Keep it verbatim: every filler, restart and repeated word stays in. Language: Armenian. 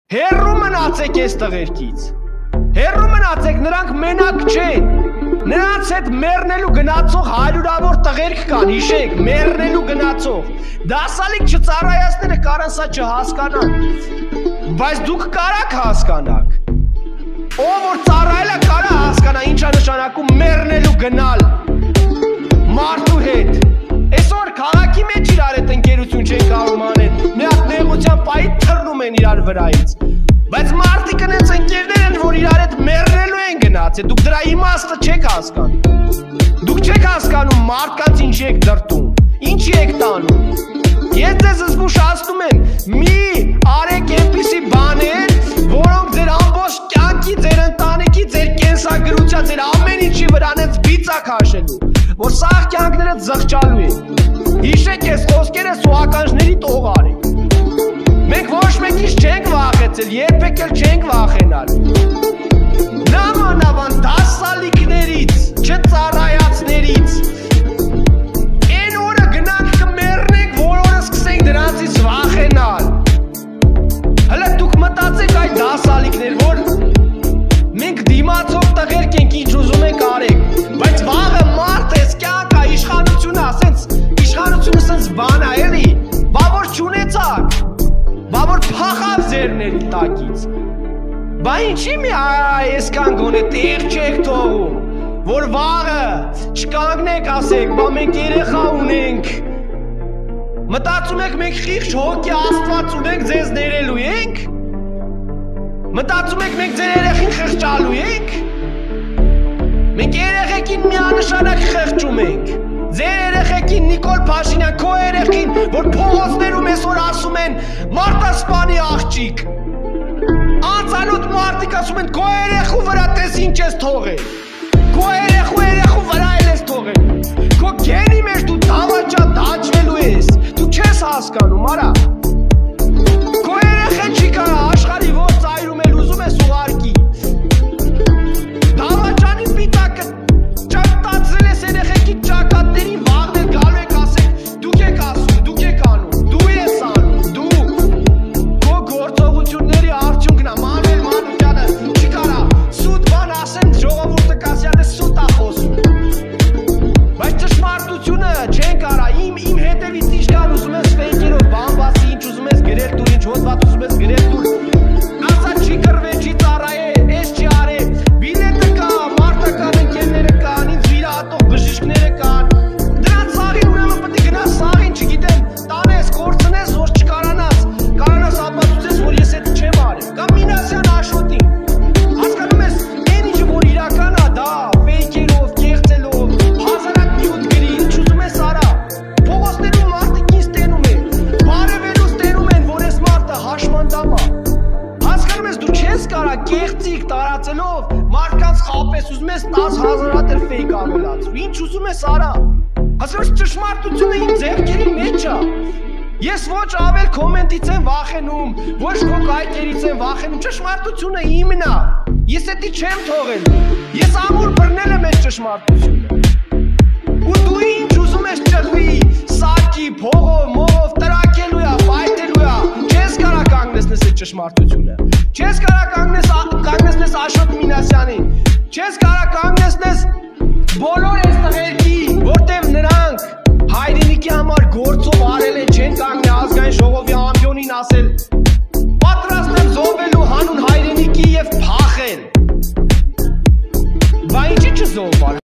Հերրու մնացեք այս տղերքից, հերրու մնացեք, նրանք մենակ չեն, նրանց հետ մեռնելու գնացող հարյուրավոր տղերք կան, հիշեք, մեռնելու գնացող, դասալիկ չծառայացները կարան սա չհասկանան, բայց դուք կարաք հասկանաք, ով որ ծառայելա կարա հասկանա, ինչա նշանակում մեռնելու գնալ մարդու հետ, այսօր քաղաքի մեջ իրար հետ ընկերություն չեն կարում անել, մի հատ նեղության պայի թռնում են իրար վրայից, բայց մարդիկ ընենց ընկերներ են, որ իրար հետ մեռնելու են գնացել, դուք դրա իմաստը չեք հասկանում, դուք չեք հասկանում մարդկանց ինչ եք դրտում, ինչի եք տանում, ես ձեզ զգուշացնում եմ, մի արեք այնպիսի բաներ, որոնք ձեր ամբողջ կյանքի, ձեր ընտանիքի, ձեր կենսագրության, ձեր ամեն ինչի վրա նենց բիծակ հաշելու, որ սաղ կյանքները զղջալու են, հիշեք ես խոսքերը սուականջների տող արեք, մենք ոչ մեկից չենք վախեցել, երբեք էլ չենք վախենալ, նամանավան դասալիկներից, չծառայացներից, են օրը գնանք կմեռնենք, որ օրը սկսենք դրանցից վախենալ, հլը դուք մտածեք այդ դասալիկներ, որ մենք դիմացող տղերք ենք, ինչ ուզում ենք արեք, բայց վաղը մարդ ես կյանք է, իշխանությունը, ասենց, իշխանությունը սենց բան է, էլի, բա որ չունեցակ, բա որ փախավ ձերների տակից, բա ինչի մի այսքան գոնե տեղ չեք թողում, որ վաղը չկանգնեք ասեք, բա մենք երեխա ունենք, մտածում եք մենք խիղճ հոգի Աստված ունենք ձեզ ներելու ենք, մտածում եք մենք ձեր երեխին խղճալու ենք, մենք երեխեքին միանշանակ խղճում ենք, ձեր երեխեքին Նիկոլ Փաշինյան, քո երեխին, որ փողոցներում այսօր ասում են մարտասպանի աղջիկ, անծանոթ մարդիկ ասում են քո երեխու վրա տես ինչ ես թողել, քո երեխու երեխու վրա էլ ես թողել, քո գենի մեջ դու դավաճան դաջվելու ես, դու չես հասկանում, արա, քո երեխեն չի կարա աշխարհի որ ծայրում էլ ուզում ես ուղարկի, դավաճանի պիտակը ճակտածել ես երեխեքի ճակատներին վաղն էլ գալու եք ասեք, դուք եք ասում, դուք եք անում, դու ես անում, դու, քո գործողությունների արդյունքն է, Մանուել Մանուկյանը չի կարա սուտ բան ասեն, ժողովուրդը կասյանը սուտ է խոսում, բայց ճշմարտությունը չեն կարա, իմ իմ հետևից ինչ կան ուզում ես ֆեյքերով բան բասի, ինչ ուզում ես գրել տուր, ինչ հոդված ուզում ես գրել տուր, ասա չի կրվե, չի ծառայե, ես չի արե, բիլետը կա, մարտական ընկերները կան, ինձ վիրահատող բժիշկները կան, դրանց սաղին ուրեմն պետք է գնաս սաղին, չգիտեմ, տանես, կորցնես, որ չկարանաս, կարանաս ապացուցես, որ ես հետ չեմ արել, կամ Մինասյան Աշոտին, հասկանում ես, այն ինչը որ իրական է, դա, ֆեյքերով, կեղծելով, հազարակ մյուտ գրի, ինչ ուզում ես արա, փողոցներում մարդիկ ինձ տենում են, բարևելուց տենում են, որ ես մարդը հաշմանդամ է, հասկանում ես, դու չես կարա կեղծիկ տարածելով, մարդկանց խապես ուզում ես տաս հազար հատ էլ ֆեյք ավելացրու, ինչ ուզում ես արա, հասկանում ես ճշմարտությունը իմ ձեռքերի մեջ է, ես ոչ ավել կոմենտից եմ վախենում, ոչ քո կայքերից եմ վախենում, ճշմարտությունը իմն է, ես էդի չեմ թողելու, ես ամուր բռնել եմ այս ճշմարտությունը, ու դու ինչ ուզում ես ճղվի, սակի, փողով, մողով, տրակելու է, պայթելու է, չես կարա կանգնեցնես այդ ճշմարտությունը, չես կարա կանգնեցնես Աշոտ Մինասյանին, չես կարա կանգնեցնես բոլոր այս տղերքի, որտև նրանք հայրենիքի համար գործով արել են, չեն կանգնի ազգային ժողովի ամբյոնին ասել, պատրաստ եմ զոհվելու հանուն հայրենիքի և փախել, բա ինչի չզոհվար